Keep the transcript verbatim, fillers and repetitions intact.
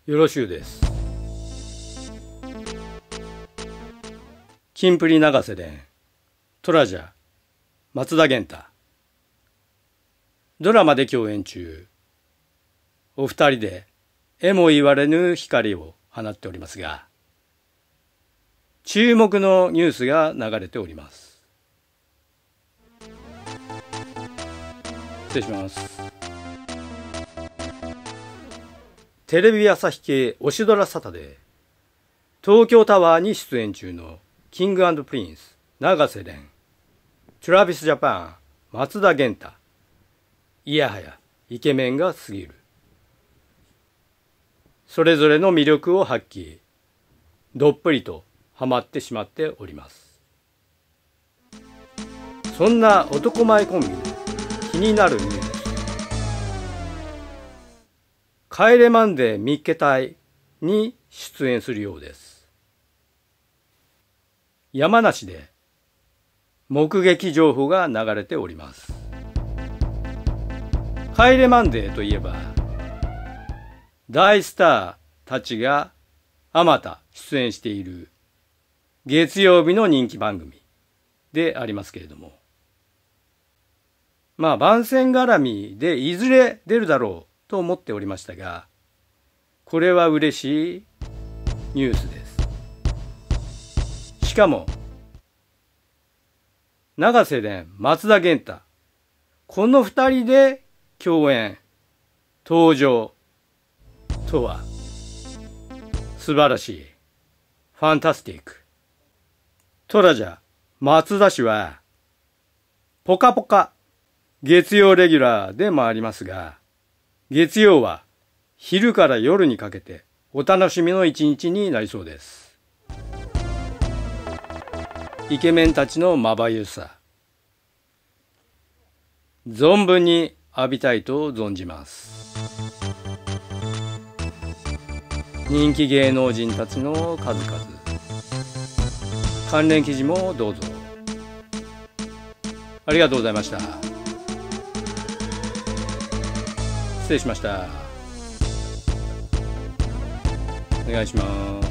よろしゅうです。キンプリ永瀬廉、トラジャ、松田元太。ドラマで共演中、お二人でえも言われぬ光を放っておりますが、注目のニュースが流れております。失礼します。テレビ朝日系推しドラサタデー、東京タワーに出演中のキング&プリンス永瀬廉、トラビスジャパン松田元太。いやはやイケメンが過ぎる。それぞれの魅力を発揮、どっぷりとハマってしまっております。そんな男前コンビの気になるニュース、帰れマンデーミッケ隊に出演するようです。山梨で目撃情報が流れております。帰れマンデーといえば大スターたちがあまた出演している月曜日の人気番組でありますけれども、まあ番宣絡みでいずれ出るだろうと思っておりましたが、これは嬉しいニュースです。しかも永瀬廉、松田元太、この二人で共演登場とは素晴らしい、ファンタスティック。トラジャ松田氏はポカポカ月曜レギュラーでもありますが、月曜は昼から夜にかけてお楽しみの一日になりそうです。イケメンたちのまばゆさ、存分に浴びたいと存じます。人気芸能人たちの数々、関連記事もどうぞ。ありがとうございました。失礼しました。お願いします。